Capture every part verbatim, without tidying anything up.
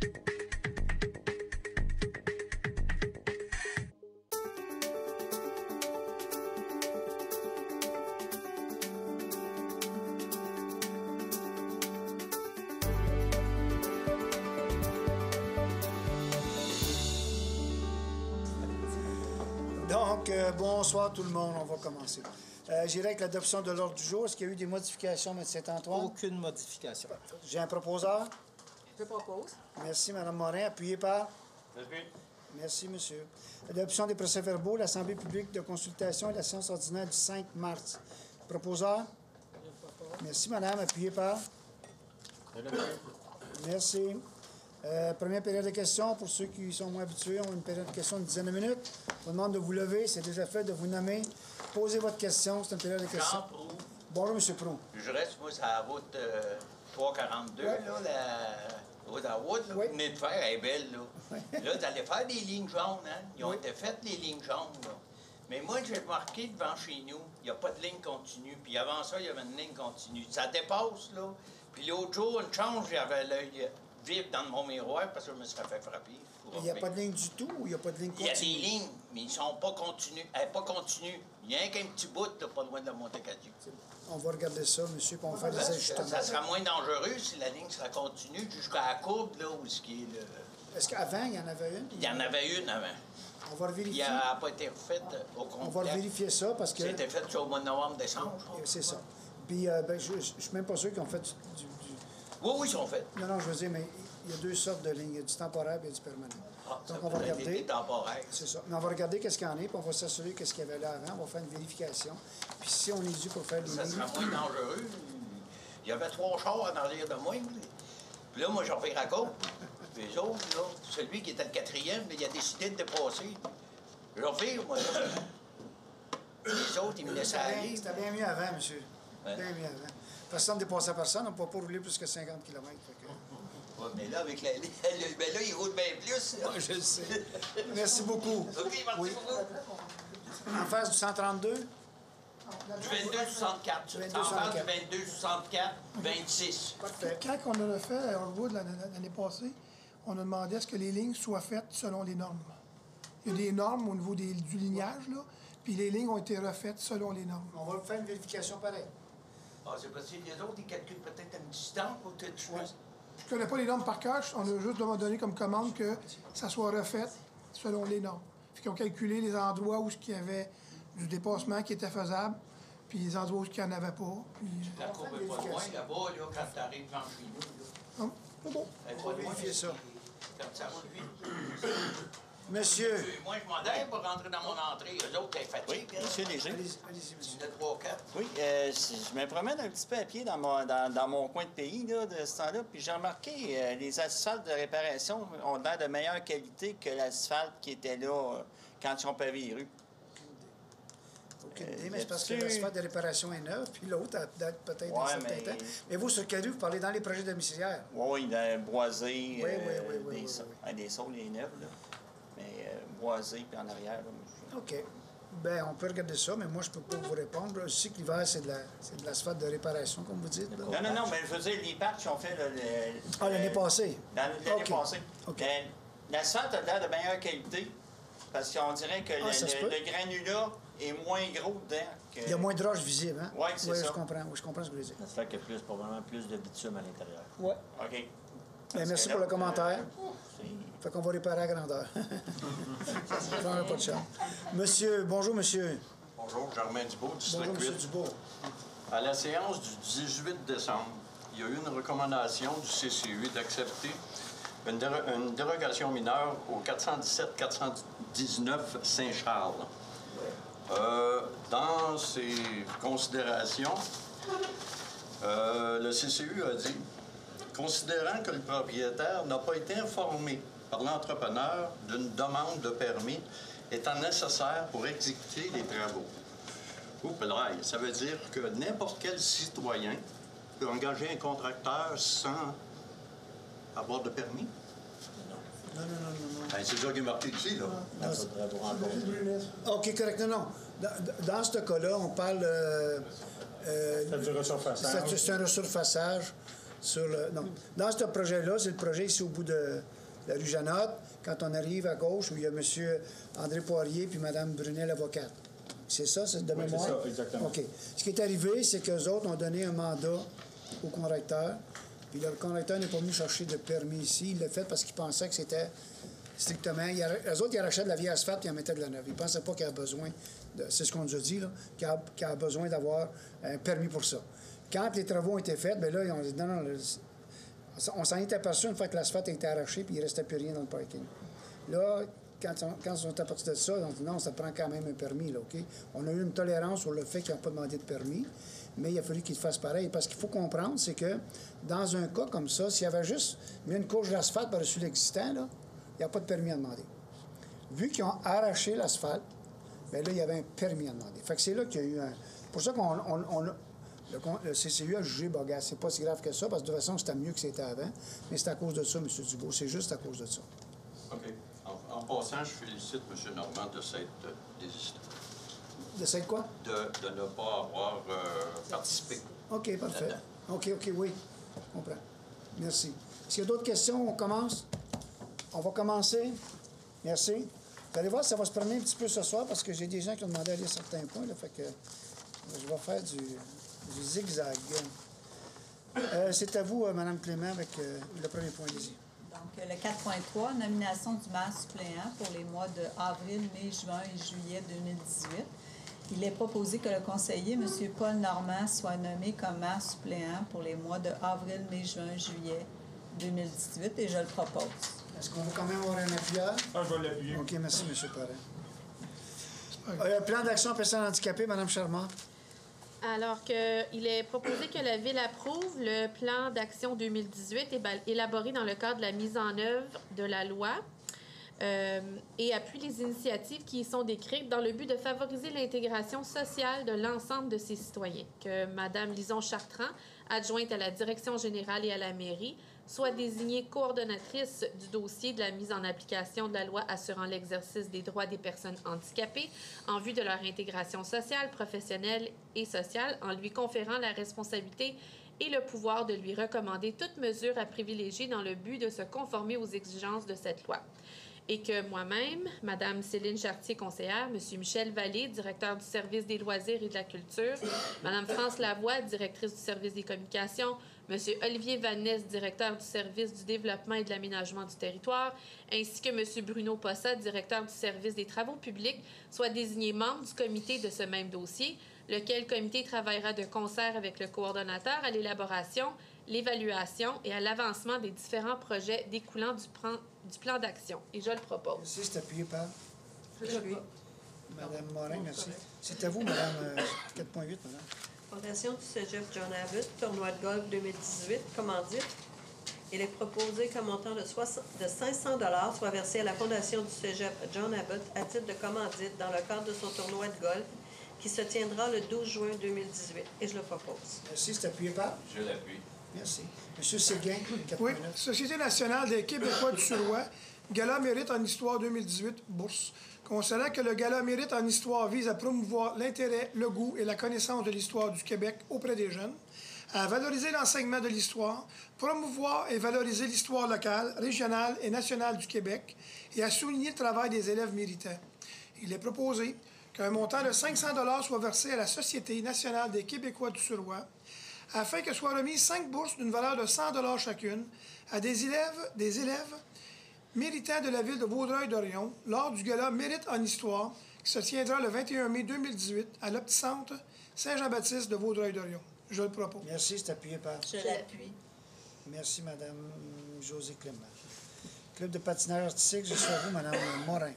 Donc, euh, bonsoir tout le monde, on va commencer. Euh, J'irai avec l'adoption de l'ordre du jour. Est-ce qu'il y a eu des modifications, M. Saint-Antoine? Aucune modification. J'ai un proposeur. Je propose. Merci, Mme Morin. Appuyé par? Merci. Merci, monsieur. Adoption des procès-verbaux, l'Assemblée publique de consultation et la séance ordinaire du cinq mars. Proposeur? Merci, madame. Appuyé par? Merci. Euh, première période de questions. Pour ceux qui sont moins habitués, on a une période de questions d'une dizaine de minutes. Je vous demande de vous lever. C'est déjà fait, de vous nommer. Posez votre question. C'est une période de questions. Jean Proulx. Bonjour, M. Proulx. Je reste, moi, sur la route euh, trois cent quarante-deux, Ouais. là, la route à route, là, Oui. vous venez de faire, elle est belle, là. Oui. Là, vous allez faire des lignes jaunes, hein? Ils ont Oui. été faites, les lignes jaunes, là. Mais moi, j'ai remarqué devant chez nous, il n'y a pas de ligne continue. Puis avant ça, il y avait une ligne continue. Ça dépasse, là. Puis l'autre jour, une chance, j'avais l'œil vif dans mon miroir parce que je me serais fait frapper. Il n'y a pas de ligne du tout ou il n'y a pas de ligne Il y a continue? des lignes, mais ils ne sont pas continues. Elle n'est pas continue. Il n'y a qu'un petit bout, là, pas loin de la Montecadieu. On va regarder ça, monsieur, puis on va faire des Ça, ajustements. ça sera moins dangereux si la ligne sera continue jusqu'à la courbe, là, où ce qui est le... Est-ce qu'avant, il y en avait une? Il y en avait une avant. On va Puis vérifier. elle n'a pas été refaite au complet. On va vérifier ça parce que... C'était fait au mois de novembre-décembre. je crois. C'est ça. Puis, euh, ben, je ne suis même pas sûr qu'ils ont fait du, du- Oui, oui, ils sont faits. Non, non, je veux dire, mais il y a deux sortes de lignes. Il y a du temporaire et du permanent. Ah, ça Donc, on va peut être regarder. été temporaire. C'est ça. Mais on va regarder qu'est-ce qu'il y en a, puis on va s'assurer qu'est-ce qu'il y avait là avant. On va faire une vérification. Puis si on est dû pour faire des Ça lignes... sera moins dangereux. Il y avait trois chars en arrière de moi. Puis là, moi, j'en fais à côte. Puis les autres, là, celui qui était le quatrième, là, il a décidé de dépasser. Je refais, moi, là. Les autres, ils me laissaient C'était bien- aller. C'était bien mieux avant, monsieur. Ouais. Bien mieux avant. Personne ne dépassait personne. On ne peut pas rouler plus que cinquante kilomètres. fait que- Ouais, mais là, avec la ligne, ben là, il roule bien plus. là. Ouais, je le sais. Merci beaucoup. OK, merci Oui. beaucoup. En face du cent trente-deux? Du vingt-deux soixante-quatre. vingt-deux En face du soixante-quatre. vingt-deux soixante-quatre, vingt-six. Parfait. Quand on l'a fait à Hardwood l'année passée, on a demandé à ce que les lignes soient faites selon les normes. Il y a des normes au niveau des- du lignage, là, puis les lignes ont été refaites selon les normes. On va faire une vérification pareille. Ah, c'est possible. Les autres, ils calculent peut-être une distance pour que tu Ouais. fasses. Je ne connais pas les normes par cœur, on a juste donné comme commande que ça soit refait selon les normes. Puis qu'ils ont calculé les endroits où il y avait du dépassement qui était faisable, puis les endroits où il n'y en avait pas. Puis, La courbe est pas loin, là-bas, là, quand tu arrives devant chez nous. là. non, c'est bon. Elle est On pas va loin, vérifier ça. Comme ça roule vite. Monsieur. Moi, je m'en allais pour rentrer dans mon entrée. Eux autres, ils fatigués. Oui, monsieur Léger. Allez-y, allez-y, monsieur. De trois quatre. Oui, euh, si- je me promène un petit peu à pied dans mon, dans, dans mon coin de pays là, de ce temps-là, puis j'ai remarqué euh, les asphaltes de réparation ont l'air de meilleure qualité que l'asphalte qui était là euh, quand ils ont pavé les rues. Aucune Euh, idée, mais c'est parce que là-dessus- l'asphalte de réparation est neuve, puis l'autre a date peut-être d'un Ouais, certain mais- temps. Mais vous, sur Caru, vous parlez dans les projets domiciliaires. Oui, oui, boisé, Oui, oui, oui, oui, des, oui, saules- oui. ah, des saules, les neuves, là. Mais euh, boisé, puis en arrière. Là, moi, je- OK. Ben, on peut regarder ça, mais moi, je ne peux pas vous répondre. Je sais que l'hiver, c'est de la- c'est de l'asphalte de réparation, comme vous dites. là. Non, non, non, mais je veux dire, les patchs ont fait là, le. Ah, l'année le- passée? Dans l'année OK. passée. OK. Mais l'asphalte a l'air de meilleure qualité parce qu'on dirait que Ah, le, ça se le- peut. le granulat est moins gros dedans. Que... Il y a moins de roches visibles, hein? Ouais, c'est Oui, ça. je comprends. Oui, je comprends ce que vous voulez dire. Ça fait qu'il y a plus, probablement plus de bitume à l'intérieur. Oui. OK. Ben, Parce merci que pour là, le commentaire. euh, c'est- Fait qu'on va réparer à grandeur. J'en ai pas de chance. Monsieur, bonjour, monsieur. Bonjour, Germain Dubois, district Bonjour, monsieur huit. Dubois. À la séance du dix-huit décembre, il y a eu une recommandation du C C U d'accepter une, déro- une dérogation mineure au quatre cent dix-sept quatre cent dix-neuf Saint-Charles. Euh, dans ses considérations, euh, le C C U a dit « Considérant que le propriétaire n'a pas été informé par l'entrepreneur d'une demande de permis étant nécessaire pour exécuter les travaux. » Oups, là, ça veut dire que n'importe quel citoyen peut engager un contracteur sans avoir de permis? Non, non, non, non, non. Ben, c'est ça qui est marqué ici, là. Il faudrait vous rencontrer. OK, correct. Non, non. Dans, dans ce cas-là, on parle... Euh, euh, C'est du resurfaçage. c'est- c'est un resurfaçage. sur le... Non. Dans ce projet-là, c'est le projet ici au bout de la rue Janotte, quand on arrive à gauche, où il y a M. André Poirier puis Mme Brunet, l'avocate. C'est ça, c'est de Oui, mémoire? c'est ça, exactement. OK. Ce qui est arrivé, c'est qu'eux autres ont donné un mandat au correcteur, puis le correcteur n'est pas venu chercher de permis ici. Il l'a fait parce qu'il pensait que c'était strictement... Il arra... Eux autres, ils arrachaient de la vieille asphalte puis ils en mettaient de la neuve. Ils ne pensaient pas qu'il y avait besoin, de... c'est ce qu'on nous a dit, là, qu'il y a, qu'il y a besoin d'avoir un permis pour ça. Quand les travaux ont été faits, bien là, ils ont dit non, non, le... on s'en est aperçu une fois que l'asphalte a été arraché puis il ne restait plus rien dans le parking. Là, quand, on, quand ils sont à partir de ça, ils ont dit non, ça prend quand même un permis, là, OK? On a eu une tolérance sur le fait qu'ils n'ont pas demandé de permis, mais il a fallu qu'ils fassent pareil. Parce qu'il faut comprendre, c'est que dans un cas comme ça, s'il y avait juste mis une couche d'asphalte par-dessus l'existant, là, il n'y a pas de permis à demander. Vu qu'ils ont arraché l'asphalte, bien là, il y avait un permis à demander. Fait que c'est là qu'il y a eu un... pour ça qu'on on, on, le, le C C U a jugé, bah, gars, c'est pas si grave que ça, parce que de toute façon, c'était mieux que c'était avant. Mais c'est à cause de ça, M. Dubois. C'est juste à cause de ça. OK. En, en passant, je félicite M. Normand de s'être désisté. De s'être quoi? De, de ne pas avoir euh, participé. OK, parfait. OK, OK, oui. On comprend. Merci. Est-ce qu'il y a d'autres questions? On commence? On va commencer. Merci. Vous allez voir, ça va se promener un petit peu ce soir parce que j'ai des gens qui ont demandé à aller à certains points. Là, fait que je vais faire du, du zigzag. Euh, c'est à vous, euh, Mme Clément, avec euh, le premier point ici. Donc, le quatre point trois, nomination du maire suppléant pour les mois de avril, mai, juin et juillet deux mille dix-huit. Il est proposé que le conseiller, M. Paul Normand, soit nommé comme maire suppléant pour les mois de avril, mai, juin, juillet deux mille dix-huit et je le propose. Est-ce qu'on va quand même avoir un appuyeur? Ah, je vais l'appuyer. OK, merci, M. Parent. Euh, plan d'action personnes handicapées, Mme Charmant. Alors qu'il est proposé que la Ville approuve le plan d'action deux mille dix-huit élaboré dans le cadre de la mise en œuvre de la loi euh, et appuie les initiatives qui y sont décrites dans le but de favoriser l'intégration sociale de l'ensemble de ses citoyens. Que Mme Lison Chartrand, adjointe à la Direction générale et à la mairie, soit désignée coordonnatrice du dossier de la mise en application de la loi assurant l'exercice des droits des personnes handicapées en vue de leur intégration sociale, professionnelle et sociale, en lui conférant la responsabilité et le pouvoir de lui recommander toute mesure à privilégier dans le but de se conformer aux exigences de cette loi. Et que moi-même, Mme Céline Chartier, conseillère, M. Michel Vallée, directeur du service des loisirs et de la culture, Mme France Lavoie, directrice du service des communications, M. Olivier Vannès, directeur du service du développement et de l'aménagement du territoire, ainsi que M. Bruno Possa, directeur du service des travaux publics, soient désignés membres du comité de ce même dossier, lequel comité travaillera de concert avec le coordonnateur à l'élaboration, l'évaluation et à l'avancement des différents projets découlant du plan, du plan d'action. Et je le propose. Merci, c'est appuyé par Je l'appuie. Mme Morin, merci. C'est à vous, Mme euh, quatre point huit, Mme. Fondation du Cégep John Abbott, tournoi de golf deux mille dix-huit, commandite. Il est proposé qu'un montant de, de cinq cents dollars soit versé à la Fondation du Cégep John Abbott à titre de commandite dans le cadre de son tournoi de golf qui se tiendra le douze juin deux mille dix-huit. Et je le propose. Merci, c'est appuyé par Je l'appuie. Merci. M. Séguin, quatre Oui, point neuf. Société nationale des Québécois du Suroît, Gala Mérite en Histoire deux mille dix-huit, bourse. Considérant que le Gala Mérite en Histoire vise à promouvoir l'intérêt, le goût et la connaissance de l'histoire du Québec auprès des jeunes, à valoriser l'enseignement de l'histoire, promouvoir et valoriser l'histoire locale, régionale et nationale du Québec et à souligner le travail des élèves méritants. Il est proposé qu'un montant de cinq cents dollars soit versé à la Société nationale des Québécois du Suroît afin que soient remises cinq bourses d'une valeur de cent dollars chacune à des élèves, des élèves méritants de la ville de Vaudreuil-Dorion lors du gala Mérite en Histoire qui se tiendra le vingt et un mai deux mille dix-huit à l'Opticentre Saint-Jean-Baptiste de Vaudreuil-Dorion. Je le propose. Merci, c'est appuyé par Je l'appuie. Merci, Mme Josée Clément. Club de patinage artistique, je suis à vous, Mme Morin.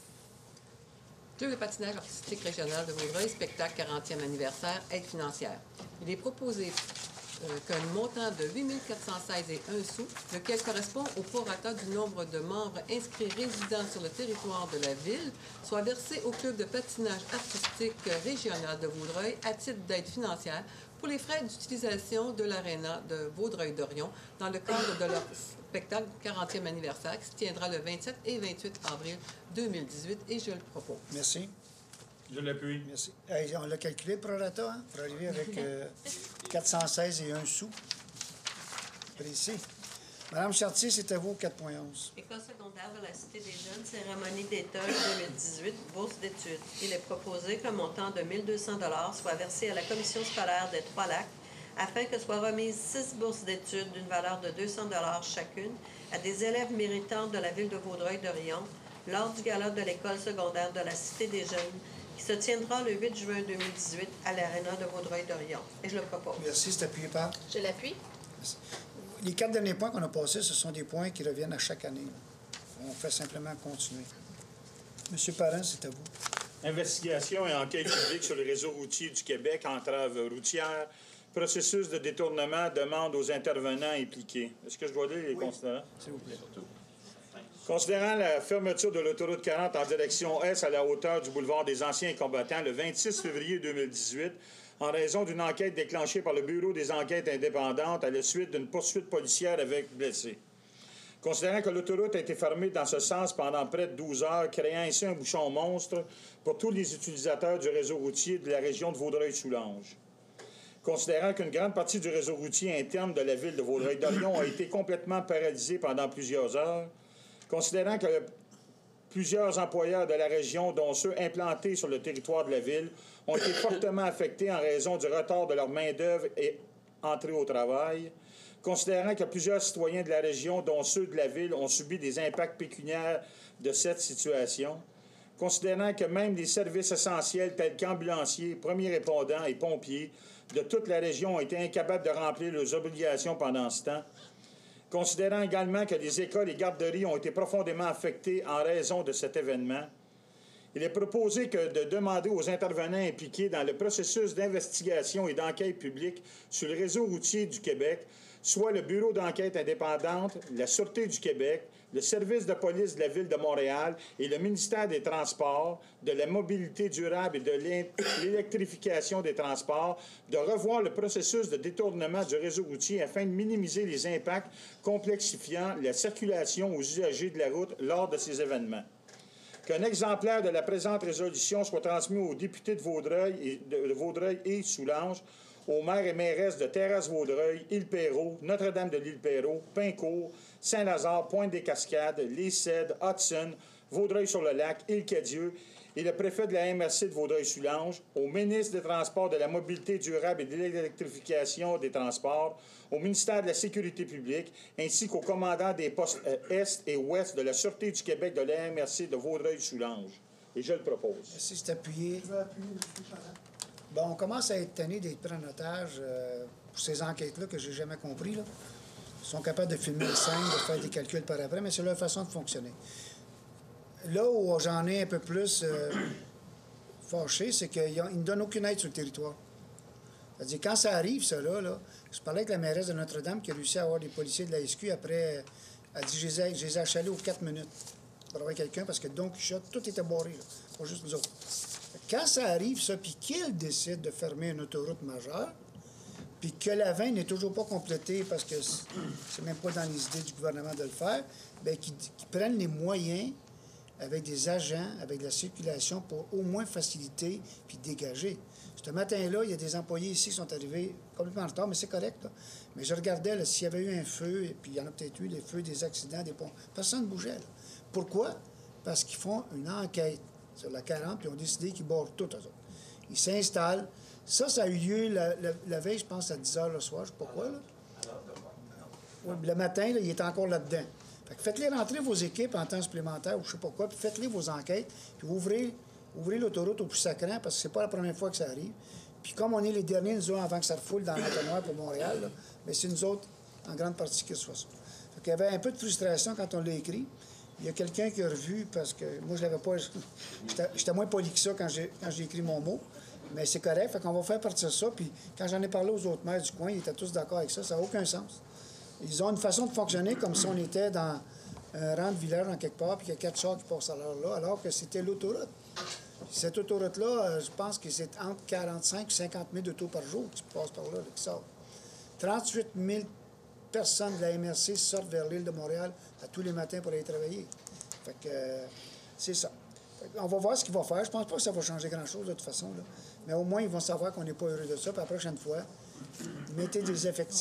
Club de patinage artistique régional de Vaudreuil, spectacle quarantième anniversaire, aide financière. Il est proposé euh, qu'un montant de huit mille quatre cent seize et un sous, lequel correspond au prorata du nombre de membres inscrits résidant sur le territoire de la ville, soit versé au Club de patinage artistique régional de Vaudreuil à titre d'aide financière pour les frais d'utilisation de l'aréna de Vaudreuil-Dorion dans le cadre de leur spectacle quarantième anniversaire qui se tiendra le vingt-sept et vingt-huit avril deux mille dix-huit et je le propose. Merci. Je l'appuie. Merci. Hey, on l'a calculé, le prorata, hein, pour arriver avec euh, quatre cent seize et un sou. Apprécié. Madame Chartier, c'est à vous, quatre point onze. École secondaire de la Cité des Jeunes, cérémonie d'étoge deux mille dix-huit, bourse d'études. Il est proposé qu'un montant de mille deux cents dollars soit versé à la commission scolaire des Trois-Lacs afin que soient remises six bourses d'études d'une valeur de deux cents dollars chacune à des élèves méritants de la ville de Vaudreuil-Dorion lors du gala de l'école secondaire de la Cité des Jeunes qui se tiendra le huit juin deux mille dix-huit à l'Arena de Vaudreuil-Dorion. Et je le propose. Merci, c'est appuyé par. Je l'appuie. Merci. Les quatre derniers points qu'on a passés, ce sont des points qui reviennent à chaque année. On fait simplement continuer. Monsieur Parent, c'est à vous. Investigation et enquête publique sur le réseau routier du Québec, entrave routière, processus de détournement, demande aux intervenants impliqués. Est-ce que je dois lire les Oui. considérants? S'il vous plaît. Considérant la fermeture de l'autoroute quarante en direction est à la hauteur du boulevard des Anciens Combattants le vingt-six février deux mille dix-huit, en raison d'une enquête déclenchée par le Bureau des enquêtes indépendantes à la suite d'une poursuite policière avec blessés. Considérant que l'autoroute a été fermée dans ce sens pendant près de douze heures, créant ainsi un bouchon monstre pour tous les utilisateurs du réseau routier de la région de Vaudreuil-Soulanges. Considérant qu'une grande partie du réseau routier interne de la ville de Vaudreuil-Dorion a été complètement paralysée pendant plusieurs heures, considérant que plusieurs employeurs de la région, dont ceux implantés sur le territoire de la ville, ont été fortement affectés en raison du retard de leur main-d'œuvre et entrée au travail, considérant que plusieurs citoyens de la région, dont ceux de la ville, ont subi des impacts pécuniaires de cette situation, considérant que même les services essentiels tels qu'ambulanciers, premiers répondants et pompiers de toute la région ont été incapables de remplir leurs obligations pendant ce temps, considérant également que les écoles et garderies ont été profondément affectées en raison de cet événement, il est proposé que de demander aux intervenants impliqués dans le processus d'investigation et d'enquête publique sur le réseau routier du Québec, soit le Bureau d'enquête indépendante, la Sûreté du Québec, le Service de police de la Ville de Montréal et le ministère des Transports, de la mobilité durable et de l'électrification des transports, de revoir le processus de détournement du réseau routier afin de minimiser les impacts complexifiant la circulation aux usagers de la route lors de ces événements. Qu'un exemplaire de la présente résolution soit transmis aux députés de Vaudreuil et, de, de Vaudreuil et Soulanges, aux maires et mairesses de Terrasse-Vaudreuil, Île-Perrot, Notre-Dame de l'Île-Perrot, Pincourt, Saint-Lazare, Pointe-des-Cascades, Les Cèdres, Hudson, Vaudreuil-sur-le-Lac, Île-Cadieux et le préfet de la M R C de Vaudreuil-Soulanges, au ministre des Transports, de la Mobilité durable et de l'électrification des transports, au ministère de la Sécurité publique, ainsi qu'au commandant des postes euh, Est et Ouest de la Sûreté du Québec de la M R C de Vaudreuil-Soulanges. Et je le propose. Merci, c'est appuyé. Je vais appuyer, M. Parent. Bon, on commence à être tanné d'être pris en otage euh, pour ces enquêtes-là que j'ai jamais compris. Là. Ils sont capables de filmer les scènes, de faire des calculs par après, mais c'est leur façon de fonctionner. Là où j'en ai un peu plus euh, fâché, c'est qu'ils ne me donnent aucune aide sur le territoire. C'est-à-dire, quand ça arrive, ça, là, là, je parlais avec la mairesse de Notre-Dame qui a réussi à avoir des policiers de la S Q après. Elle dit, je les ai, je les ai achalés aux quatre minutes pour avoir quelqu'un parce que Don Quichotte, tout était barré, là, pas juste nous autres. Quand ça arrive, ça, puis qu'il décide de fermer une autoroute majeure, puis que la vingt n'est toujours pas complétée parce que c'est même pas dans les idées du gouvernement de le faire, bien, qu'ils qu'ils prennent les moyens avec des agents, avec de la circulation pour au moins faciliter puis dégager. Ce matin-là, il y a des employés ici qui sont arrivés complètement en retard, mais c'est correct, là. Mais je regardais s'il y avait eu un feu, et puis il y en a peut-être eu, des feux, des accidents, des ponts. Personne ne bougeait, là. Pourquoi? Parce qu'ils font une enquête sur la quarante, puis ils ont décidé qu'ils barrent tout, eux autres. Ils s'installent. Ça, ça a eu lieu la, la, la veille, je pense, à dix heures le soir, je ne sais pas quoi, là. Oui, le matin, là, il est encore là-dedans. Fait que faites-les rentrer vos équipes en temps supplémentaire ou je ne sais pas quoi, puis faites-les vos enquêtes, puis ouvrez, ouvrez l'autoroute au plus sacrant, parce que c'est pas la première fois que ça arrive. Puis comme on est les derniers, nous autres, avant que ça refoule dans l'entonnoir pour Montréal, là, bien, c'est nous autres, en grande partie, que ce soit ça. Fait qu'il y avait un peu de frustration quand on l'a écrit. Il y a quelqu'un qui a revu, parce que moi, je l'avais pas... J'étais moins poli que ça quand j'ai, quand j'ai écrit mon mot. Mais c'est correct, fait qu'on va faire partir ça. Puis quand j'en ai parlé aux autres maires du coin, ils étaient tous d'accord avec ça. Ça n'a aucun sens. Ils ont une façon de fonctionner comme si on était dans un rang de village en quelque part, puis qu'il y a quatre chars qui passent à l'heure là, alors que c'était l'autoroute. Cette autoroute-là, je pense que c'est entre quarante-cinq et cinquante mille autos par jour qui passent par là, là qui sortent. trente-huit mille personnes de la M R C sortent vers l'île de Montréal à tous les matins pour aller travailler. Fait que euh, c'est ça. On va voir ce qu'il va faire. Je pense pas que ça va changer grand-chose de toute façon, là. Mais au moins, ils vont savoir qu'on n'est pas heureux de ça. Puis la prochaine fois, mettez des effectifs,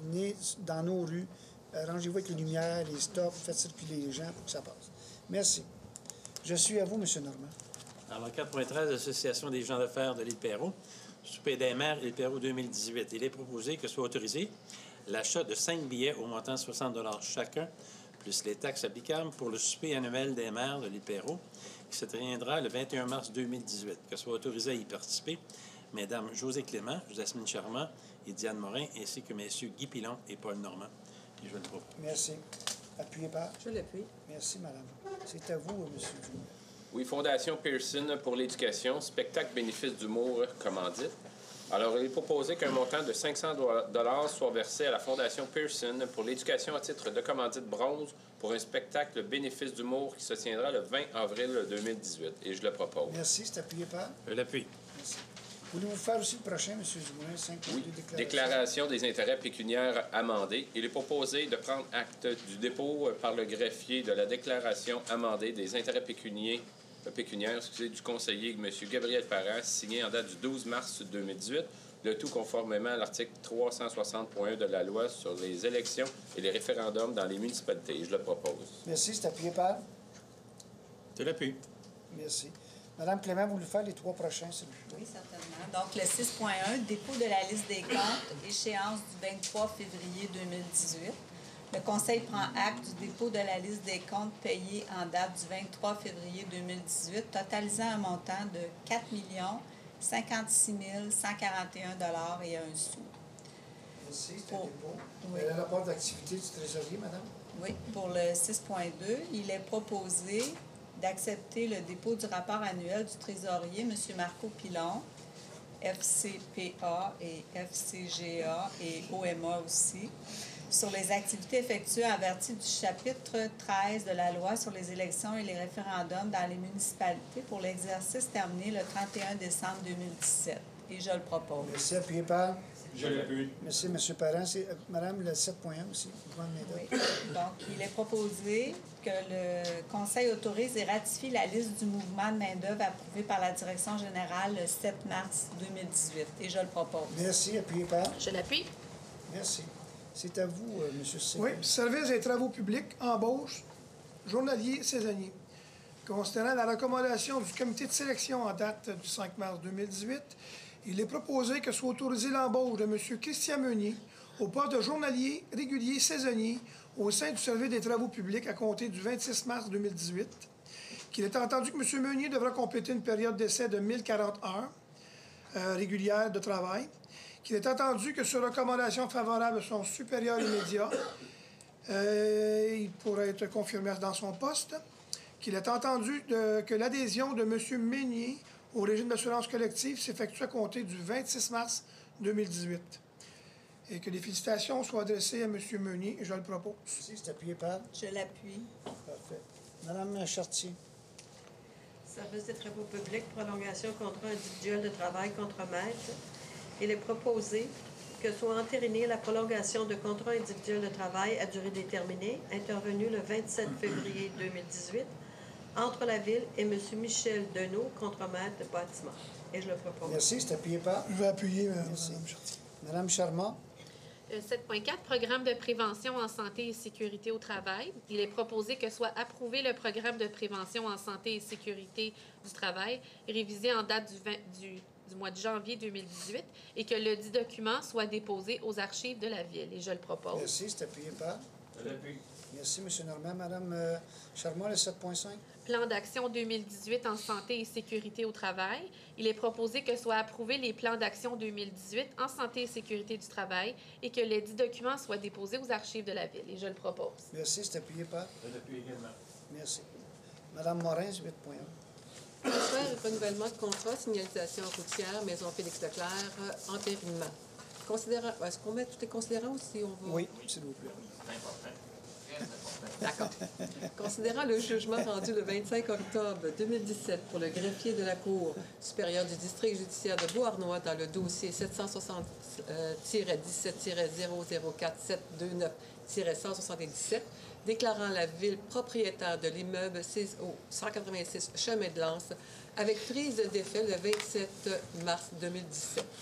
venez dans nos rues, arrangez-vous avec les lumières, les stops, faites circuler les gens pour que ça passe. Merci. Je suis à vous, M. Normand. Alors, quatre point treize, Association des gens d'affaires de l'île Perrot, souper des maires, l'île Perrot deux mille dix-huit. Il est proposé que soit autorisé l'achat de cinq billets au montant de soixante dollars chacun, plus les taxes applicables pour le souper annuel des maires de l'île Perrot, qui se tiendra le vingt et un mars deux mille dix-huit. Que soit autorisé à y participer Mesdames José Clément, Jasmine Charmant et Diane Morin, ainsi que Messieurs Guy Pilon et Paul Normand. Et je le propose. Merci. Appuyé par? Je l'appuie. Merci, madame. C'est à vous, M. Dumont. Oui, Fondation Pearson pour l'éducation, spectacle bénéfice d'humour commandite. Alors, il est proposé qu'un montant de cinq cents dollars soit versé à la Fondation Pearson pour l'éducation à titre de commandite bronze pour un spectacle bénéfice d'humour qui se tiendra le vingt avril deux mille dix-huit. Et je le propose. Merci. C'est appuyé par? Je l'appuie. Merci. Voulez-vous faire aussi le prochain, M. Dumoulin? Oui, déclaration. déclaration des intérêts pécuniaires amendés. Il est proposé de prendre acte du dépôt par le greffier de la déclaration amendée des intérêts pécuniaires, pécuniaires excusez, du conseiller M. Gabriel Parent, signé en date du douze mars deux mille dix-huit, le tout conformément à l'article trois cent soixante point un de la loi sur les élections et les référendums dans les municipalités. Je le propose. Merci. C'est appuyé par? Je l'appuie. Merci. Madame Clément, vous voulez faire les trois prochains, s'il vous plaît? Oui, certainement. Donc, le six point un, dépôt de la liste des comptes, échéance du vingt-trois février deux mille dix-huit. Le Conseil prend acte du dépôt de la liste des comptes payés en date du vingt-trois février deux mille dix-huit, totalisant un montant de quatre millions cinquante-six mille cent quarante et un dollars et un sou. Merci, c'est Pour... un dépôt. Oui. Le rapport d'activité du trésorier, madame? Oui, pour le six point deux, il est proposé d'accepter le dépôt du rapport annuel du trésorier, M. Marco Pilon, F C P A et F C G A et O M A aussi, sur les activités effectuées en vertu du chapitre treize de la loi sur les élections et les référendums dans les municipalités pour l'exercice terminé le trente et un décembre deux mille dix-sept. Et je le propose. Merci, appuyé par? Je l'appuie. Merci, M. Parent. C'est, euh, madame, le sept point un aussi. Vous pouvez en aider. Oui. Donc, il est proposé que le Conseil autorise et ratifie la liste du mouvement de main-d'œuvre approuvé par la Direction générale le sept mars deux mille dix-huit. Et je le propose. Merci, appuyé par? Je l'appuie. Merci. C'est à vous, euh, M. C. Oui, service des travaux publics, embauche, journalier saisonnier. Considérant la recommandation du comité de sélection en date du cinq mars deux mille dix-huit, il est proposé que soit autorisée l'embauche de M. Christian Meunier au poste de journalier régulier saisonnier au sein du service des travaux publics à compter du vingt-six mars deux mille dix-huit, qu'il est entendu que M. Meunier devra compléter une période d'essai de mille quarante heures euh, régulières de travail, qu'il est entendu que sur recommandation favorable de son supérieur immédiat, euh, il pourrait être confirmé dans son poste, qu'il est entendu de, que l'adhésion de M. Meunier au régime d'assurance collective s'effectue à compter du vingt-six mars deux mille dix-huit. Et que les félicitations soient adressées à M. Meunier, et je le propose. Merci, c'est appuyé par? Je l'appuie. Parfait. Madame Chartier. Service des travaux publics, prolongation contrat individuel de travail contre maître. Il est proposé que soit entérinée la prolongation de contrat individuel de travail à durée déterminée, intervenue le vingt-sept février deux mille dix-huit, entre la Ville et M. Michel Deneau, contremaître de bâtiment. Et je le propose. Merci, c'est appuyé par? Je vais appuyer, Mme Merci. Chartier. Madame Charmant. Euh, sept point quatre, programme de prévention en santé et sécurité au travail. Il est proposé que soit approuvé le programme de prévention en santé et sécurité du travail, révisé en date du, vingt, du, du mois de janvier deux mille dix-huit, et que le dit document soit déposé aux archives de la Ville. Et je le propose. Merci, c'est appuyé par? Je l'appuie. Merci, M. Normand. Madame euh, Charmant, le sept point cinq. Plan d'action deux mille dix-huit en santé et sécurité au travail. Il est proposé que soient approuvés les plans d'action deux mille dix-huit en santé et sécurité du travail et que les dix documents soient déposés aux archives de la Ville. Et je le propose. Merci, c'est appuyé par? Je l'appuie également. Merci. Madame Morin, huit point un. Transfert et renouvellement de contrat, signalisation routière, Maison Félix Leclerc, euh, entérinement. Considérant, est-ce qu'on met tous les considérants ou si on va... Oui, s'il vous plaît. D'accord. Considérant le jugement rendu le vingt-cinq octobre deux mille dix-sept pour le greffier de la Cour supérieure du district judiciaire de Beauharnois dans le dossier sept cent soixante dix-sept zéro zéro quatre sept deux neuf cent soixante-dix-sept, déclarant la Ville propriétaire de l'immeuble six au cent quatre-vingt-six Chemin de Lance avec prise d'effet le vingt-sept mars deux mille dix-sept.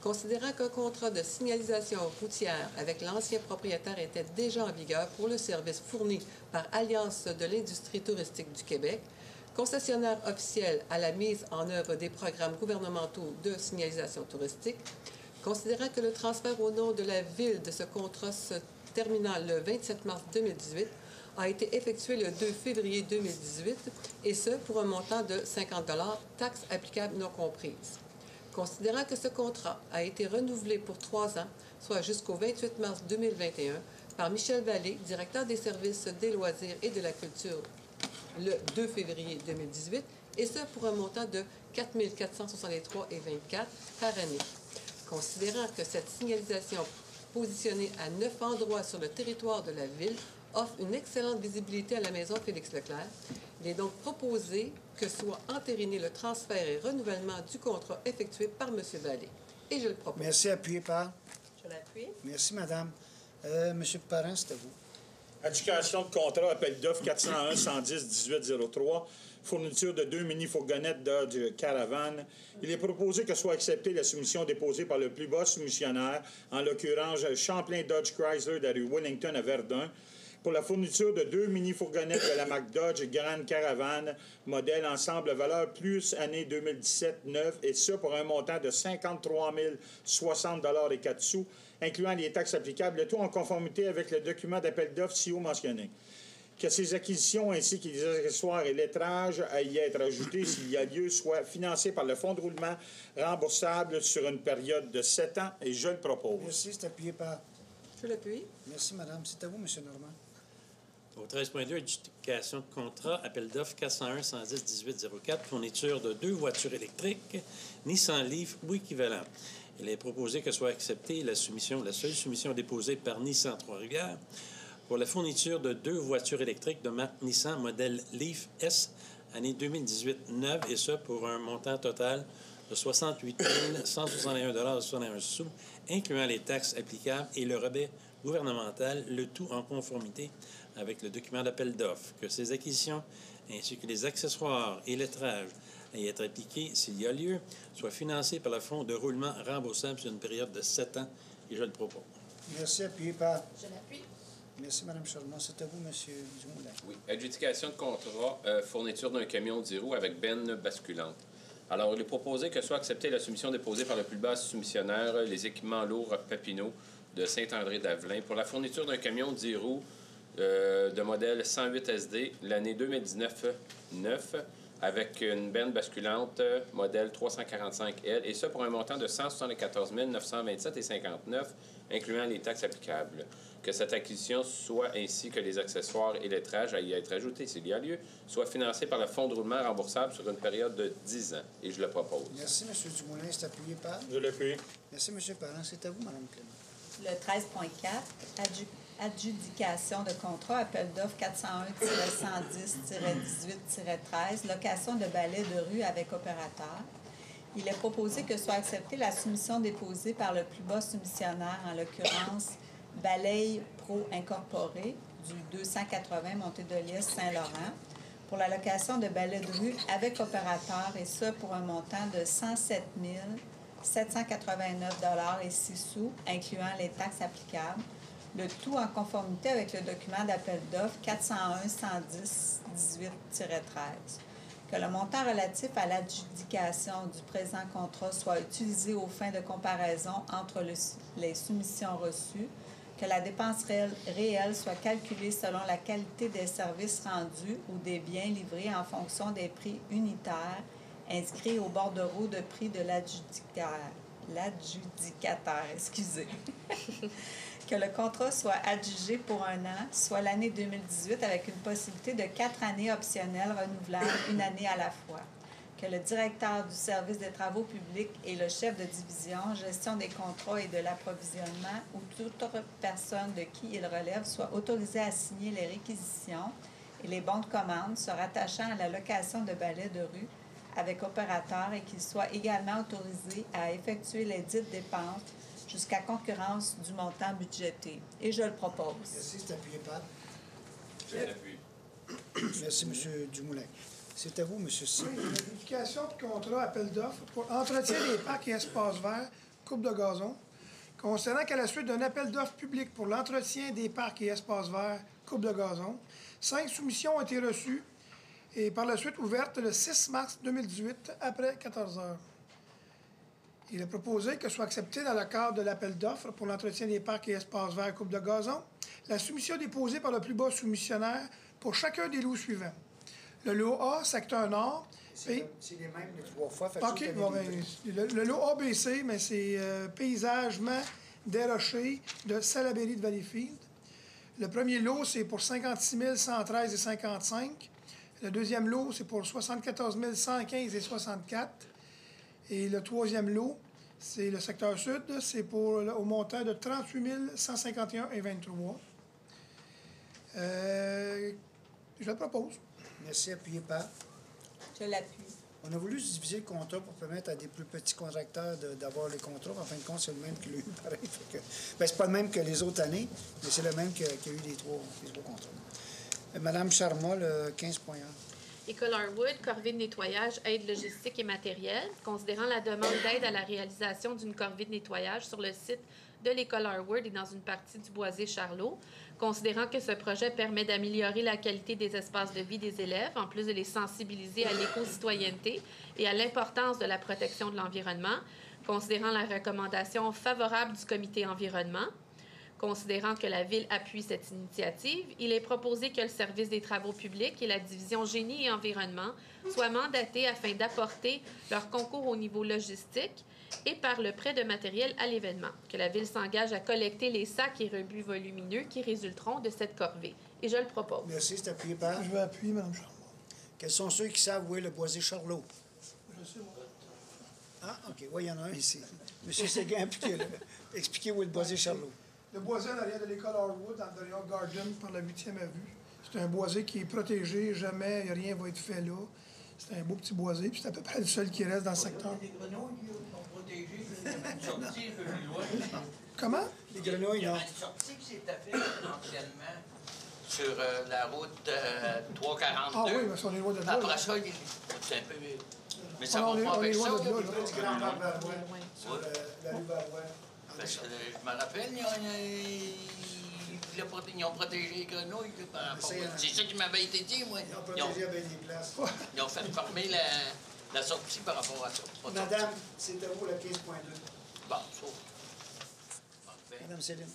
Considérant qu'un contrat de signalisation routière avec l'ancien propriétaire était déjà en vigueur pour le service fourni par Alliance de l'industrie touristique du Québec, concessionnaire officiel à la mise en œuvre des programmes gouvernementaux de signalisation touristique, considérant que le transfert au nom de la Ville de ce contrat se terminant le vingt-sept mars deux mille dix-huit a été effectué le deux février deux mille dix-huit, et ce, pour un montant de cinquante dollars, taxes applicables non comprises. Considérant que ce contrat a été renouvelé pour trois ans, soit jusqu'au vingt-huit mars deux mille vingt et un, par Michel Vallée, directeur des services des loisirs et de la culture, le deux février deux mille dix-huit, et ce, pour un montant de quatre mille quatre cent soixante-trois dollars vingt-quatre par année. Considérant que cette signalisation positionnée à neuf endroits sur le territoire de la Ville offre une excellente visibilité à la maison Félix-Leclerc, il est donc proposé que soit entériné le transfert et renouvellement du contrat effectué par M. Vallée. Et je le propose. Merci, appuyé par. Je l'appuie. Merci, madame. Euh, M. Parent, c'est à vous. Adjudication de contrat, appel d'offres quatre cent un cent dix dix-huit zéro trois, fourniture de deux mini-fourgonnettes Dodge Caravan. Il est proposé que soit acceptée la soumission déposée par le plus bas soumissionnaire, en l'occurrence Champlain Dodge Chrysler de la rue Wellington à Verdun, pour la fourniture de deux mini-fourgonnettes de la marque Dodge Grand Caravan, modèle ensemble valeur plus année deux mille dix-sept neuf, et ça pour un montant de cinquante-trois mille soixante dollars et quatre sous, incluant les taxes applicables, le tout en conformité avec le document d'appel d'offres ci-haut mentionné. Que ces acquisitions ainsi que les accessoires et lettrages à y être ajoutés s'il y a lieu soient financés par le fonds de roulement remboursable sur une période de sept ans, et je le propose. Merci, c'est appuyé par. Je l'appuie. Merci, madame. C'est à vous, M. Normand. Au treize point deux, adjudication de contrat, appel d'offres quatre cent un cent dix dix-huit zéro quatre, fourniture de deux voitures électriques, Nissan Leaf ou équivalent. Il est proposé que soit acceptée la soumission, la seule soumission déposée par Nissan Trois-Rivières pour la fourniture de deux voitures électriques de marque Nissan modèle Leaf S, année deux mille dix-huit neuf, et ce pour un montant total de soixante-huit mille cent soixante et un dollars et soixante et un sous, incluant les taxes applicables et le rabais gouvernemental, le tout en conformité avec le document d'appel d'offres, que ces acquisitions ainsi que les accessoires et lettrages à y être appliqués, s'il y a lieu, soient financés par le fonds de roulement remboursable sur une période de sept ans, et je le propose. Merci, appuyé par. Je l'appuie. Merci, mme Charmant. C'est à vous, M. Dumoulin. Oui. Adjudication de contrat, euh, fourniture d'un camion dix roues avec benne basculante. Alors, il est proposé que soit acceptée la soumission déposée par le plus bas soumissionnaire, les équipements lourds Papineau de Saint-André-d'Avelin, pour la fourniture d'un camion dix roues euh, de modèle cent huit S D, l'année deux mille dix-neuf neuf, avec une benne basculante euh, modèle trois cent quarante-cinq L, et ça pour un montant de cent soixante-quatorze mille neuf cent vingt-sept dollars et cinquante-neuf, incluant les taxes applicables. Que cette acquisition soit, ainsi que les accessoires et lettrages à y être ajoutés s'il y a lieu, soit financée par le fonds de roulement remboursable sur une période de dix ans, et je le propose. Merci, M. Dumoulin. C'est appuyé par. Je l'appuie. Merci, M. Parent. C'est à vous, mme Clément. Le treize point quatre, adju adjudication de contrat, appel d'offres quatre cent un cent dix dix-huit treize, location de balais de rue avec opérateur. Il est proposé que soit acceptée la soumission déposée par le plus bas soumissionnaire, en l'occurrence Balaye Pro Incorporé, du deux cent quatre-vingts Montée de Liesse Saint-Laurent, pour la location de balais de rue avec opérateur, et ce pour un montant de cent sept mille sept cent quatre-vingt-neuf dollars et six sous, incluant les taxes applicables, le tout en conformité avec le document d'appel d'offres quatre cent un cent dix dix-huit treize. Que le montant relatif à l'adjudication du présent contrat soit utilisé aux fins de comparaison entre le, les soumissions reçues, que la dépense réelle, réelle soit calculée selon la qualité des services rendus ou des biens livrés en fonction des prix unitaires inscrits au bordereau de prix de l'adjudicateur. L'adjudicateur, excusez. Que le contrat soit adjugé pour un an, soit l'année deux mille dix-huit, avec une possibilité de quatre années optionnelles renouvelables, une année à la fois. Que le directeur du service des travaux publics et le chef de division, gestion des contrats et de l'approvisionnement, ou toute autre personne de qui il relève, soient autorisés à signer les réquisitions et les bons de commande se rattachant à la location de balais de rue avec opérateur, et qu'ils soient également autorisés à effectuer les dites dépenses jusqu'à concurrence du montant budgété. Et je le propose. Merci, c'est appuyé par. Je l'appuie. Merci, M. Dumoulin. C'est à vous, M. C. Oui, l'adjudication de contrat appel d'offres pour entretien des parcs et espaces verts coupe de gazon. Considérant qu'à la suite d'un appel d'offres public pour l'entretien des parcs et espaces verts, coupe de gazon, cinq soumissions ont été reçues et par la suite ouvertes le six mars deux mille dix-huit après quatorze heures. Il est proposé que soit accepté dans le cadre de l'appel d'offres pour l'entretien des parcs et espaces verts coupe de gazon la soumission déposée par le plus bas soumissionnaire pour chacun des lots suivants. Le lot A, secteur nord. C'est Pays... les mêmes les trois fois. OK, bon, ben, le, le lot A B C, mais c'est euh, paysagement des rochers de Salaberry de Valleyfield. Le premier lot, c'est pour cinquante-six mille cent treize et cinquante-cinq. Le deuxième lot, c'est pour soixante-quatorze mille cent quinze et soixante-quatre. Et le troisième lot, c'est le secteur sud, c'est pour au montant de trente-huit mille cent cinquante et un et vingt-trois. Euh, je le propose. Merci, appuyé par. Je l'appuie. On a voulu diviser le contrat pour permettre à des plus petits contracteurs de- d'avoir les contrats. En fin de compte, c'est le même qu'il a eu, pareil. Fait que, ben, c'est pas le même que les autres années, mais c'est le même que- qu'il y a eu les trois, les trois contrats. Euh, Madame Charma, le quinze point un. École Harwood, corvée de nettoyage, aide logistique et matériel. Considérant la demande d'aide à la réalisation d'une corvée de nettoyage sur le site de l'école Harwood et dans une partie du boisé Charlot, considérant que ce projet permet d'améliorer la qualité des espaces de vie des élèves, en plus de les sensibiliser à l'éco-citoyenneté et à l'importance de la protection de l'environnement, considérant la recommandation favorable du comité environnement, considérant que la Ville appuie cette initiative, il est proposé que le service des travaux publics et la division génie et environnement soient mandatés afin d'apporter leur concours au niveau logistique et par le prêt de matériel à l'événement, que la Ville s'engage à collecter les sacs et rebuts volumineux qui résulteront de cette corvée. Et je le propose. Merci, c'est appuyé par. Je vais appuyer, Mme Charma. Quels sont ceux qui savent où est le boisé Charlot? Je sais, moi. Ah, OK. Oui, il y en a un ici. Monsieur Séguin, expliquez-le. Expliquez où est le boisé Charlot. Le boisé en arrière de l'école Harwood, dans le Dorion Garden, par la huitième avenue. C'est un boisé qui est protégé, jamais rien va être fait là. C'est un beau petit boisé, puis c'est à peu près le seul qui reste dans le secteur. Les grenouilles qui sont protégées, il y avait une sortie un peu plus loin. Comment? Les grenouilles, Il y non. avait une sortie qui s'était faite anciennement sur euh, la route euh, trois cent quarante-deux. Ah oui, mais si on est loin de là. Après là. ça, il- c'est un peu... Mais ça Ah, on va est- pas on est avec ça. loin de là, là. là. Du Grand Parc Verrois, Ouais. sur le- la rue Verrois. Parce que, euh, je me rappelle, ils ont, ils- ils l'ont proté- ils ont protégé les grenouilles. là, par rapport C'est, à- euh, C'est ça qui m'avait été dit, moi. Ils ont Ils ont, protégé à bien des places. ils ont fait fermer la, la sortie par rapport à ça. Pas de Madame, sortie. c'est à vous le quinze point deux. Bon, ça. Parfait. Madame Céline.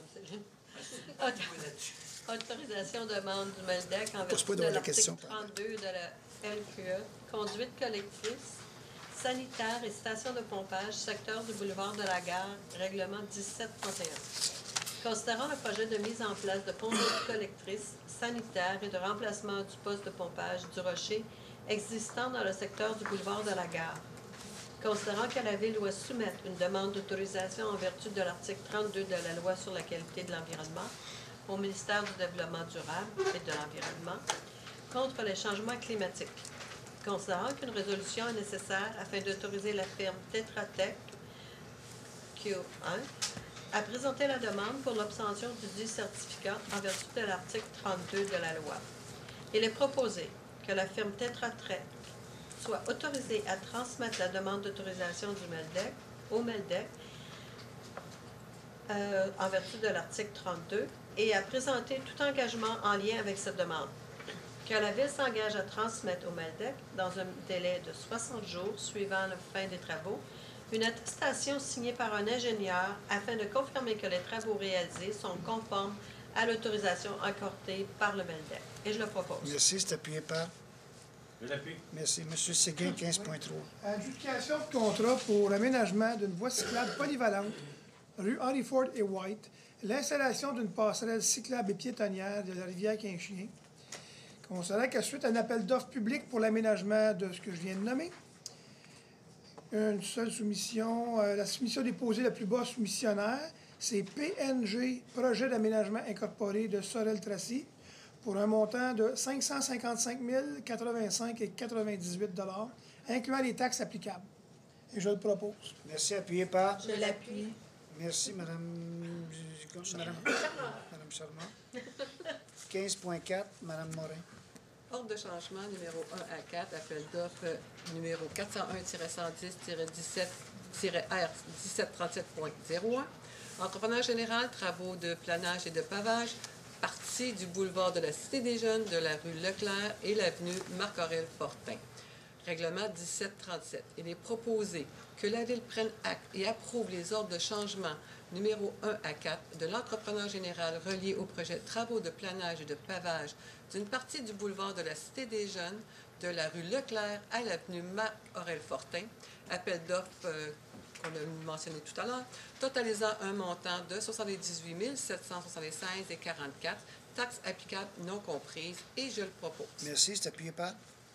Autorisation de demande du MALDEC en Pose vertu pas de de la l'article question. trente-deux de la L Q E, conduite collectrice, sanitaire et station de pompage, secteur du boulevard de la Gare, règlement dix-sept trente et un. Considérant le projet de mise en place de conduite collectrice, sanitaire et de remplacement du poste de pompage du Rocher existant dans le secteur du boulevard de la Gare, considérant que la Ville doit soumettre une demande d'autorisation en vertu de l'article trente-deux de la Loi sur la qualité de l'environnement au ministère du Développement durable et de l'Environnement contre les changements climatiques. Considérant qu'une résolution est nécessaire afin d'autoriser la firme Tetra Tech Q un à présenter la demande pour l'obtention du dit certificat en vertu de l'article trente-deux de la loi. Il est proposé que la firme Tetra Tech soit autorisée à transmettre la demande d'autorisation du MELDEC au MELDEC euh, en vertu de l'article trente-deux et à présenter tout engagement en lien avec cette demande. Que la Ville s'engage à transmettre au MELDEC, dans un délai de soixante jours suivant la fin des travaux, une attestation signée par un ingénieur afin de confirmer que les travaux réalisés sont conformes à l'autorisation accordée par le MELDEC. Et je le propose. Merci, c'est appuyé par. Je l'appuie. Merci. Monsieur Séguin, quinze point trois. Adjudication de contrat pour l'aménagement d'une voie cyclable polyvalente, rue Henry Ford et White, l'installation d'une passerelle cyclable et piétonnière de la rivière Quinchien. Considérant qu'à suite à un appel d'offres public pour l'aménagement de ce que je viens de nommer, une seule soumission, euh, la soumission déposée la plus bas soumissionnaire, c'est P N G, Projet d'aménagement incorporé de Sorel-Tracy, pour un montant de cinq cent cinquante-cinq mille quatre-vingt-cinq et quatre-vingt-dix-huit dollars, incluant les taxes applicables. Et je le propose. Merci, appuyé par. Je l'appuie. Merci, Madame. Madame, Madame Charmant. quinze point quatre, Madame Morin. Ordre de changement numéro un à quatre, appel d'offres numéro quatre cent un cent dix dix-sept R dix-sept trente-sept point zéro un. Entrepreneur général, travaux de planage et de pavage, partie du boulevard de la Cité des Jeunes, de la rue Leclerc et l'avenue Marc-Aurèle Fortin. Règlement dix-sept trente-sept. Il est proposé que la Ville prenne acte et approuve les ordres de changement numéro un à quatre de l'entrepreneur général relié au projet travaux de planage et de pavage d'une partie du boulevard de la Cité des Jeunes, de la rue Leclerc à l'avenue Marc-Aurèle Fortin, appel d'offres euh, qu'on a mentionné tout à l'heure, totalisant un montant de soixante-dix-huit mille sept cent soixante-seize et quarante-quatre, taxes applicables non comprises, et je le propose. Merci. C'est appuyé par?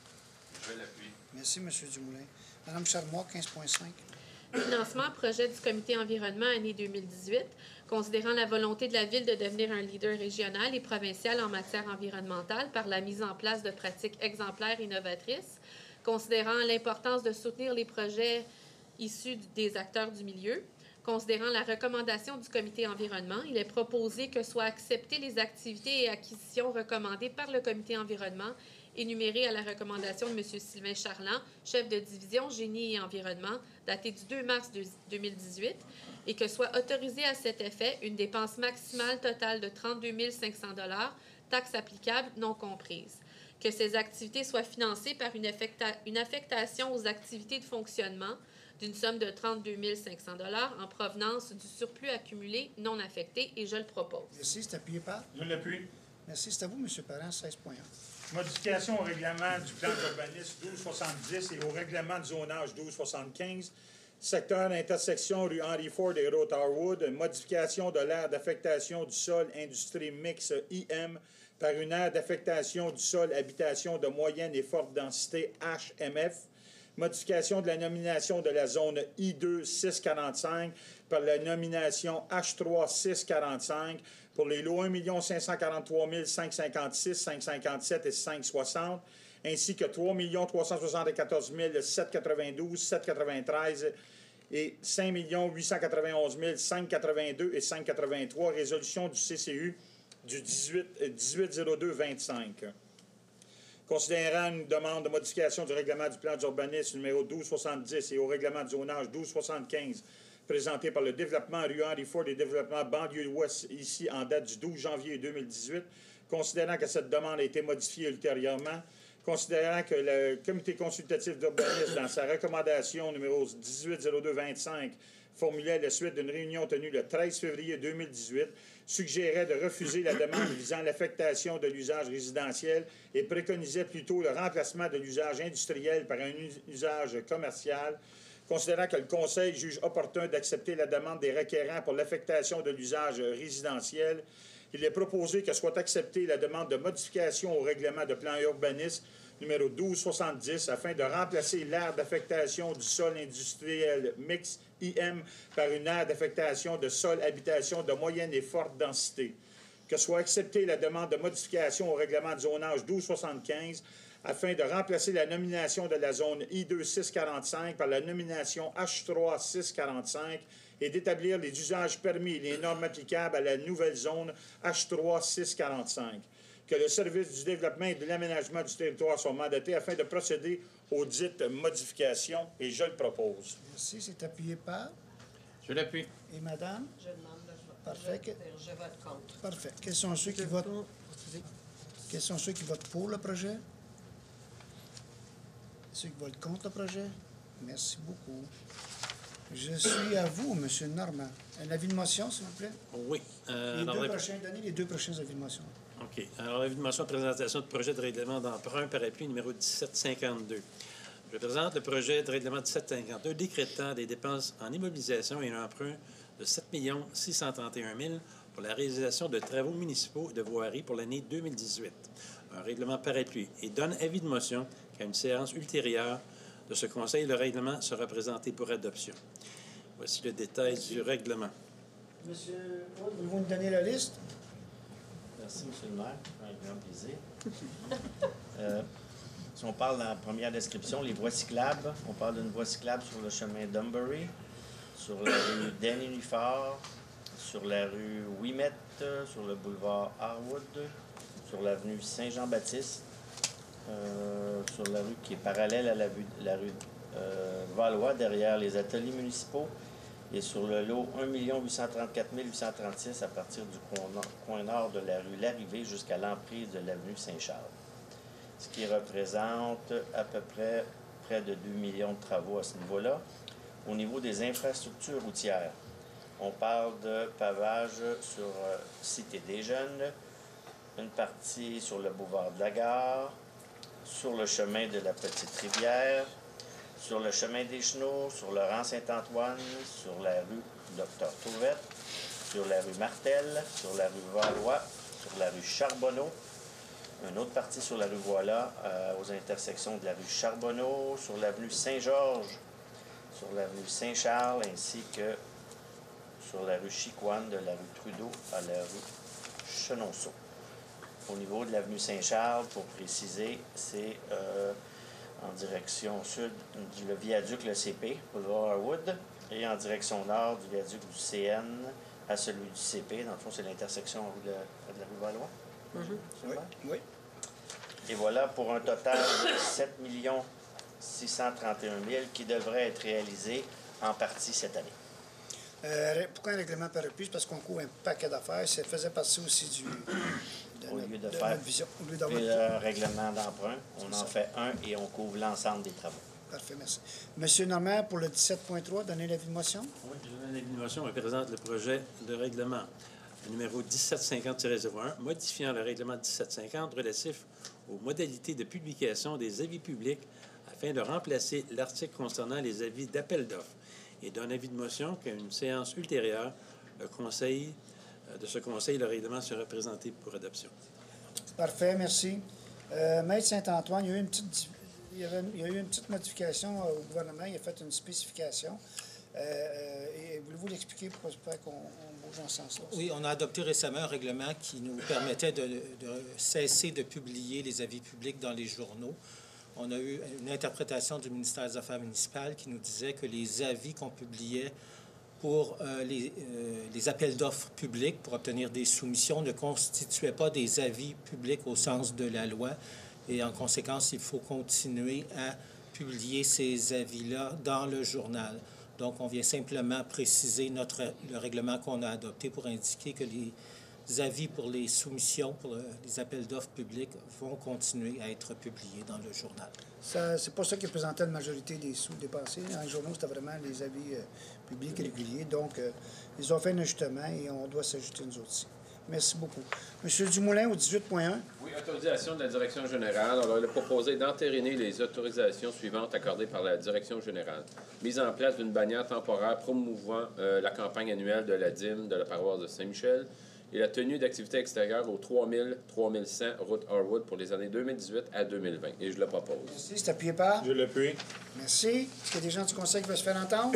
Je l'appuie. Merci, M. Dumoulin. Mme Charmois, quinze point cinq. Financement, projet du comité environnement année deux mille dix-huit, considérant la volonté de la Ville de devenir un leader régional et provincial en matière environnementale par la mise en place de pratiques exemplaires et novatrices, considérant l'importance de soutenir les projets issus des acteurs du milieu, considérant la recommandation du comité environnement, il est proposé que soient acceptées les activités et acquisitions recommandées par le comité environnement énumérées à la recommandation de M. Sylvain Charland, chef de division Génie et Environnement, daté du deux mars deux mille dix-huit, et que soit autorisée à cet effet une dépense maximale totale de trente-deux mille cinq cents dollars, taxes applicables non comprises. Que ces activités soient financées par une, affecta- une affectation aux activités de fonctionnement d'une somme de trente-deux mille cinq cents dollars en provenance du surplus accumulé non affecté, et je le propose. Merci. C'est appuyé par? Je l'appuie. Merci. C'est à vous, M. Parent, seize point un. Modification au règlement du plan d'urbanisme douze soixante-dix et au règlement de zonage douze soixante-quinze. Secteur d'intersection rue Henry Ford et route Harwood. Modification de l'aire d'affectation du sol industrie mix I M par une aire d'affectation du sol habitation de moyenne et forte densité H M F. Modification de la nomination de la zone I deux six quarante-cinq par la nomination H trois six quarante-cinq pour les lots un million cinq cent quarante-trois mille cinq cent cinquante-six, cinq cent cinquante-sept et cinq cent soixante, ainsi que trois millions trois cent soixante-quatorze mille sept cent quatre-vingt-douze, sept cent quatre-vingt-treize et cinq millions huit cent quatre-vingt-onze mille cinq cent quatre-vingt-deux et cinq cent quatre-vingt-trois, résolution du C C U du dix-huit zéro deux vingt-cinq. Considérant une demande de modification du règlement du plan d'urbanisme numéro douze soixante-dix et au règlement de zonage douze soixante-quinze, présenté par le développement rue Henry Ford et développement banlieue ouest, ici en date du douze janvier deux mille dix-huit, considérant que cette demande a été modifiée ultérieurement, considérant que le comité consultatif d'urbanisme, dans sa recommandation numéro dix-huit zéro deux vingt-cinq, formulait la suite d'une réunion tenue le treize février deux mille dix-huit, suggérait de refuser la demande visant l'affectation de l'usage résidentiel et préconisait plutôt le remplacement de l'usage industriel par un usage commercial, considérant que le Conseil juge opportun d'accepter la demande des requérants pour l'affectation de l'usage résidentiel, il est proposé que soit acceptée la demande de modification au règlement de plan urbanisme numéro douze soixante-dix afin de remplacer l'aire d'affectation du sol industriel mix I M par une aire d'affectation de sol habitation de moyenne et forte densité. Que soit acceptée la demande de modification au règlement de zonage douze soixante-quinze afin de remplacer la nomination de la zone I deux six quarante-cinq par la nomination H trois six quarante-cinq et d'établir les usages permis et les normes applicables à la nouvelle zone H trois six quarante-cinq. Que le service du développement et de l'aménagement du territoire soit mandaté afin de procéder aux dites modifications, et je le propose. Merci. C'est appuyé par? Je l'appuie. Et madame? Je demande le vote. Parfait. Je, je vote contre. Parfait. Quels sont ceux qui votent? Quels sont ceux qui votent pour le projet? Ceux qui votent contre le projet? Merci beaucoup. Je suis à vous, M. Normand. Un avis de motion, s'il vous plaît? Oui. Euh, les alors, deux la... prochains, donnez les deux prochains avis de motion. OK. Alors, l'avis de motion de présentation de projet de règlement d'emprunt par appui numéro dix-sept cinquante-deux. Je présente le projet de règlement dix-sept cinquante-deux décrétant des dépenses en immobilisation et un emprunt de sept millions six cent trente et un mille pour la réalisation de travaux municipaux de voirie pour l'année deux mille dix-huit. Un règlement par appui et donne avis de motion qu'à une séance ultérieure de ce Conseil, le règlement sera présenté pour adoption. Voici le détail Merci. du règlement. Monsieur Wood, voulez-vous nous donner la liste? Merci, M. le maire. Un grand plaisir. euh, si on parle dans la première description, les voies cyclables, on parle d'une voie cyclable sur le chemin Dunbury, sur la rue Denny Fort, sur la rue Ouimet, sur le boulevard Harwood, sur l'avenue Saint-Jean-Baptiste, euh, sur la rue qui est parallèle à la, vue, la rue euh, Valois, derrière les ateliers municipaux, et sur le lot un million huit cent trente-quatre mille huit cent trente-six à partir du coin nord, coin nord de la rue Larrivée jusqu'à l'emprise de l'avenue Saint-Charles. Ce qui représente à peu près près de deux millions de travaux à ce niveau-là. Au niveau des infrastructures routières, on parle de pavage sur euh, Cité des Jeunes, une partie sur le boulevard de la Gare, sur le chemin de la Petite Rivière, sur le chemin des Chenaux, sur le rang Saint-Antoine, sur la rue Docteur Tourette, sur la rue Martel, sur la rue Valois, sur la rue Charbonneau, une autre partie sur la rue Voilà, euh, aux intersections de la rue Charbonneau, sur l'avenue Saint-Georges, sur l'avenue Saint-Charles, ainsi que sur la rue Chicoine, de la rue Trudeau à la rue Chenonceau. Au niveau de l'avenue Saint-Charles, pour préciser, c'est euh, en direction sud du le viaduc Le C P, boulevard Harwood, et en direction nord du viaduc du C N à celui du C P. Dans le fond, c'est l'intersection de, de la rue Valois. Mm-hmm. Oui. oui. Et voilà pour un total de sept millions six cent trente et un mille qui devrait être réalisé en partie cette année. Euh, pourquoi un règlement par plus? Parce qu'on couvre un paquet d'affaires. Ça faisait partie aussi du... Au lieu de, de faire vision. Au lieu d'avoir le règlement d'emprunt, on en ça. fait un et on couvre l'ensemble des travaux. Parfait, merci. Monsieur Normand, pour le dix-sept point trois, donnez l'avis de motion. Oui, je donne l'avis de motion. On présente le projet de règlement numéro dix-sept cinquante tiret zéro un, modifiant le règlement dix-sept cinquante relatif aux modalités de publication des avis publics afin de remplacer l'article concernant les avis d'appel d'offres et donne avis de motion qu'à une séance ultérieure, le conseil de ce conseil, le règlement sera présenté pour adoption. Parfait, merci. Euh, Maître Saint-Antoine, il y a eu une petite, il y avait, il y a eu une petite modification euh, au gouvernement. Il a fait une spécification. Euh, et voulez-vous l'expliquer pour qu'on bouge en ce sens-là? Oui, on a adopté récemment un règlement qui nous permettait de, de cesser de publier les avis publics dans les journaux. On a eu une interprétation du ministère des Affaires municipales qui nous disait que les avis qu'on publiait pour euh, les, euh, les appels d'offres publics pour obtenir des soumissions ne constituaient pas des avis publics au sens de la loi. Et en conséquence, il faut continuer à publier ces avis-là dans le journal. Donc, on vient simplement préciser notre, le règlement qu'on a adopté pour indiquer que les avis pour les soumissions, pour le, les appels d'offres publics vont continuer à être publiés dans le journal. C'est pas ça qui présentait la majorité des sous dépassés. Dans les journaux, c'était vraiment les avis euh, publics réguliers. Donc, euh, ils ont fait un ajustement et on doit s'ajuster nous autres aussi. Merci beaucoup. Monsieur Dumoulin, au dix-huit point un. Oui, autorisation de la Direction générale. Alors, elle a proposé d'entériner les autorisations suivantes accordées par la Direction générale. Mise en place d'une bannière temporaire promouvant euh, la campagne annuelle de la dîme de la paroisse de Saint-Michel et la tenue d'activités extérieures au trois mille trois mille cent route Harwood pour les années deux mille dix-huit à deux mille vingt. Et je le propose. Merci. C'est appuyé par? Je l'appuie. Merci. Est-ce qu'il y a des gens du Conseil qui veulent se faire entendre?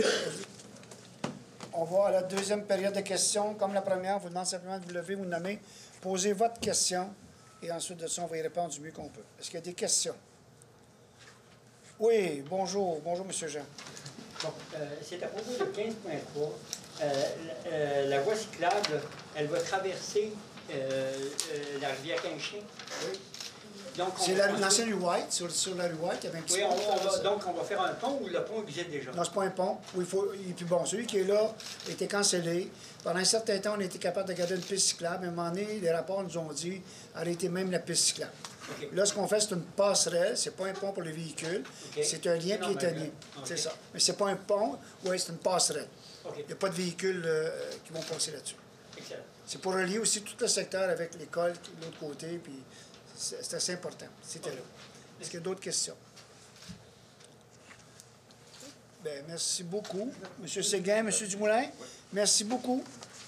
On va à la deuxième période de questions. Comme la première, on vous demande simplement de vous lever, vous nommer, poser votre question et ensuite de ça, on va y répondre du mieux qu'on peut. Est-ce qu'il y a des questions? Oui, bonjour. Bonjour, M. Jean. Bon, euh, c'est à propos de quinze point trois. Euh, euh, la voie cyclable, elle va traverser euh, euh, la rivière Quinchien. Oui. C'est l'ancienne rue White, sur, sur la rue White, il y avait un petit oui, pont. On, on va, donc on va faire un pont ou le pont existe déjà? Non, c'est pas un pont. Oui, il faut, et puis bon, celui qui est là a été cancellé. Pendant un certain temps, on a été capable de garder une piste cyclable. À un moment donné, les rapports nous ont dit arrêtez même la piste cyclable. Okay. Là, ce qu'on fait, c'est une passerelle. C'est pas un pont pour les véhicules. Okay. C'est un lien piétonnier. Okay. C'est ça. Mais c'est pas un pont. Oui, c'est une passerelle. Okay. Il n'y a pas de véhicules euh, qui vont passer là-dessus. C'est pour relier aussi tout le secteur avec l'école de l'autre côté. Puis c'est assez important. C'était là. Est-ce qu'il y a d'autres questions? Bien, merci beaucoup. M. Séguin, M. Dumoulin, merci beaucoup.